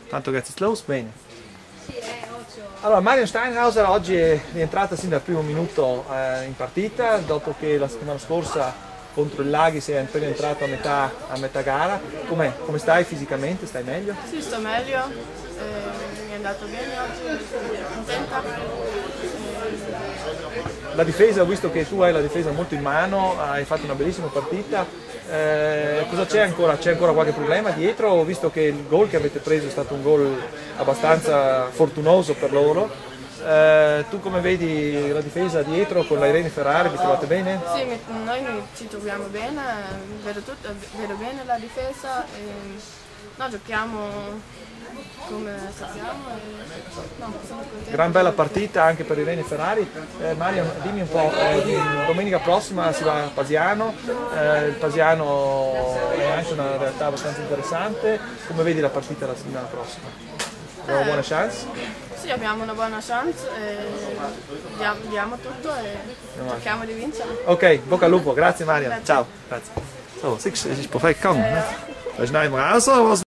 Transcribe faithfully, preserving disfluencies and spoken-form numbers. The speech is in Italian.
Tanto geht's jetzt los, bene. Allora, Marion Steinhauser oggi è rientrata sin dal primo minuto eh, in partita, dopo che la settimana scorsa contro il Laghi sei appena entrato a metà, a metà gara. Com'è? Come stai fisicamente? Stai meglio? Sì, sto meglio, eh, mi è andato bene oggi, contenta. La difesa, ho visto che tu hai la difesa molto in mano, hai fatto una bellissima partita. Eh, cosa c'è ancora? C'è ancora qualche problema dietro? Ho visto che il gol che avete preso è stato un gol abbastanza fortunoso per loro. Eh, tu come vedi la difesa dietro con la Irene Ferrari, vi trovate bene? Sì, noi ci troviamo bene, vedo, tutto, vedo bene la difesa e no, giochiamo come sappiamo e no, sono contenta. Gran bella partita anche per Irene Ferrari. Eh, Mario, dimmi un po', eh, domenica prossima si va a Pasiano, eh, il Pasiano è anche una realtà abbastanza interessante. Come vedi la partita la settimana prossima? Abbiamo Eh, buone chance? Sì, abbiamo una buona chance, e diamo, diamo tutto e cerchiamo di vincere. Ok, bocca al lupo, grazie Mario, Grazie. ciao. Grazie. So, es ist perfekt gegangen. Das ist nicht mehr raus,